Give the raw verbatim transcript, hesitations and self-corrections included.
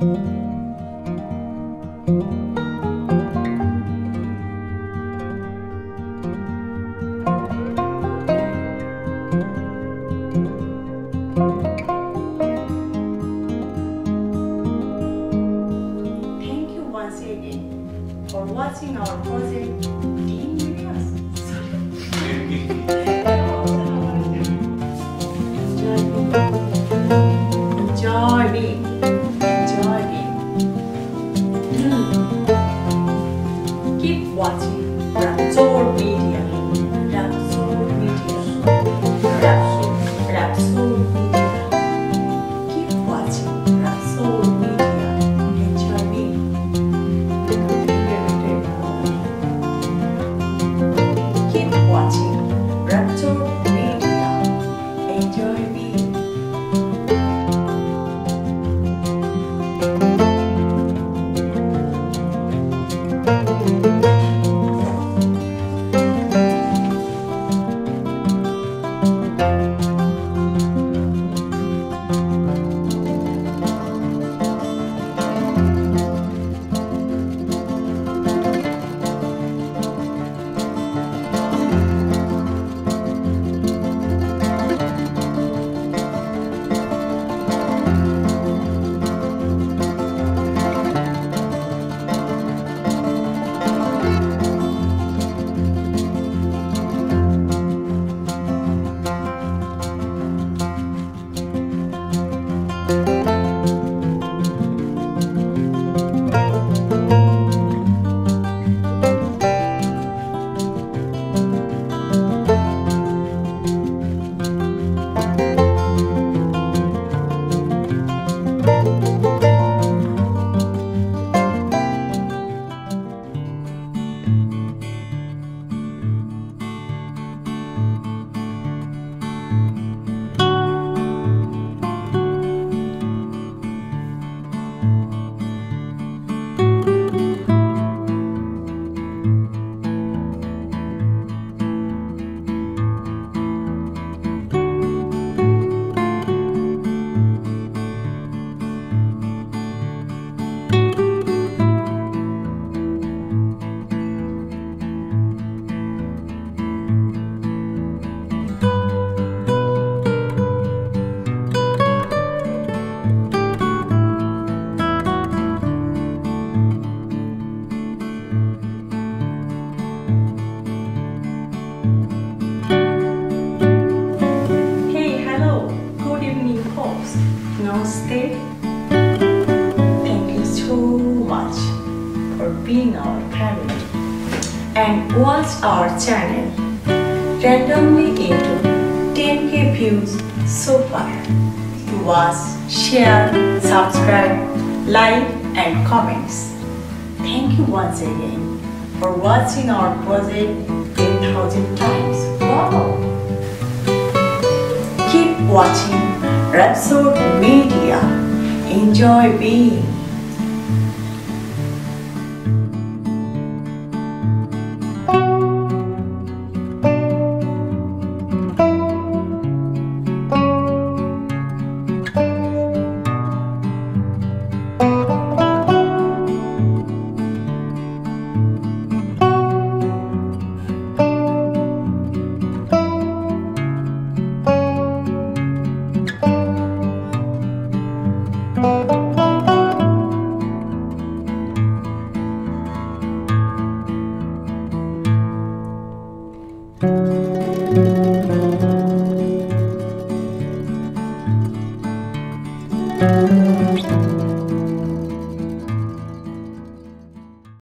Thank you once again for watching our project Teen Videos. Enjoy me. Enjoy me. Mm. Keep watching Rapsor Media. Rapsor Media. Rapsor, Rapsor Media. Keep watching Rapsor Media. Enjoy me. Keep watching Rapsor Media. Enjoy me. Namaste. Thank you so much for being our family and watch our channel randomly into ten K views so far. To watch, share, subscribe, like and comments. Thank you once again for watching our project ten thousand times. Wow! Keep watching Rapsor Media. Enjoy being. Thank you.